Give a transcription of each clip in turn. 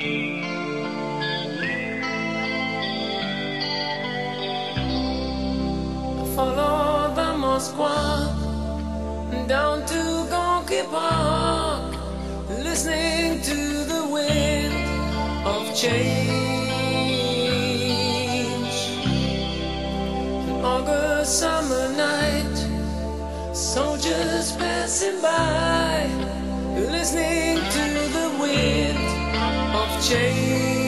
Follow the Moskva down to Gonky Park, listening to the wind of change. An August summer night, soldiers passing by, listening to the wind of change.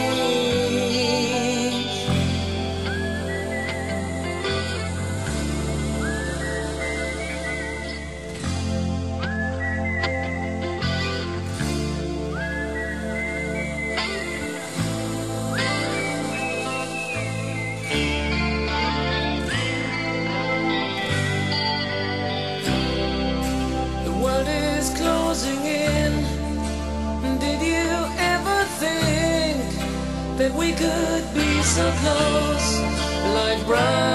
Closing in. Did you ever think that we could be so close, like brothers?